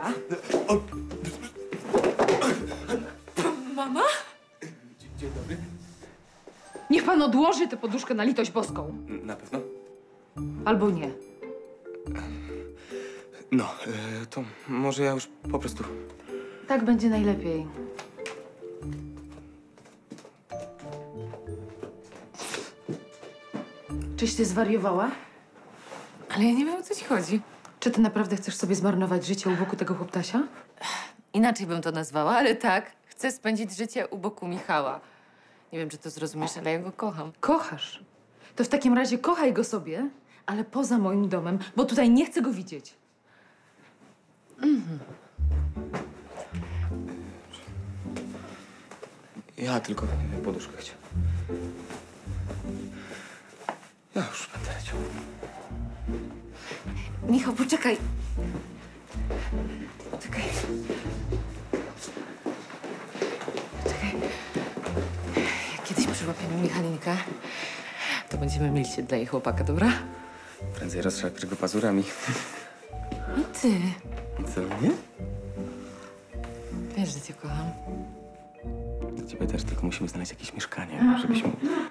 Sylwia. Mama? Dzień dobry. Niech pan odłoży tę poduszkę na litość boską. Na pewno? Albo nie. No, to może ja już po prostu... Tak będzie najlepiej. Czyś ty zwariowała? Ale ja nie wiem, o co ci chodzi. Czy ty naprawdę chcesz sobie zmarnować życie u boku tego chłoptasia? Inaczej bym to nazwała, ale tak. Chcę spędzić życie u boku Michała. Nie wiem, czy to zrozumiesz, ale ja go kocham. Kochasz. To w takim razie kochaj go sobie, ale poza moim domem, bo tutaj nie chcę go widzieć. Ja tylko poduszkę chciał. Ja już będę leciał. Michał, poczekaj. Czekaj. Czekaj. Jak kiedyś przyłapiemy Michalinkę, to będziemy mieli się dla jej chłopaka, dobra? Prędzej rozszarpiesz go pazurami. No ty. Co, nie? Wiesz, że cię kocham. Dla ciebie też, tylko musimy znaleźć jakieś mieszkanie, żebyśmy...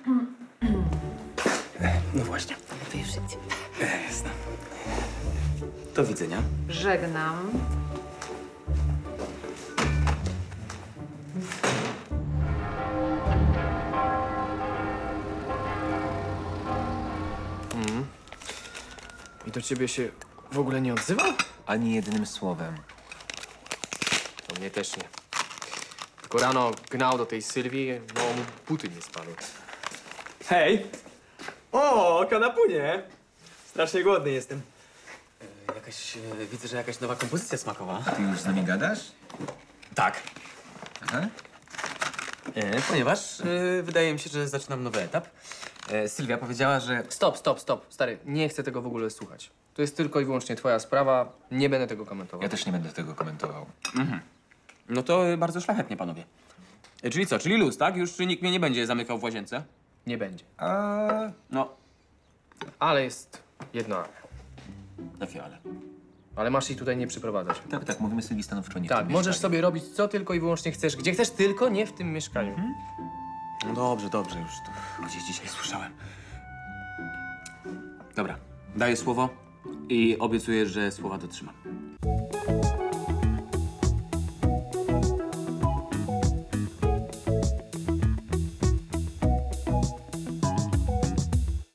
No właśnie. Lepiej już idzie. Jasne. Do widzenia. Żegnam. I do ciebie się w ogóle nie odzywał? Ani jednym słowem. Do mnie też nie. Tylko rano gnał do tej Sylwii, bo mu buty nie spadły. Hej! O, kanapunie! Strasznie głodny jestem. Widzę, że jakaś nowa kompozycja smakowa. Ty już z nami gadasz? Tak. Aha. Ponieważ wydaje mi się, że zaczynam nowy etap. Sylwia powiedziała, że... Stop, stary. Nie chcę tego w ogóle słuchać. To jest tylko i wyłącznie twoja sprawa. Nie będę tego komentował. Ja też nie będę tego komentował. No to bardzo szlachetnie, panowie. Czyli co? Czyli luz, tak? Już nikt mnie nie będzie zamykał w łazience? Nie będzie. No, Ale jest jedno ale. takie ale. Ale masz jej tutaj nie przyprowadzać. Tak, mówimy Sylwii stanowczo nie w Tak, tym możesz mieszkaniu. sobie robić co tylko i wyłącznie chcesz, gdzie chcesz, tylko nie w tym mieszkaniu. No dobrze, już to gdzieś dzisiaj słyszałem. Dobra, daję słowo i obiecuję, że słowa dotrzymam.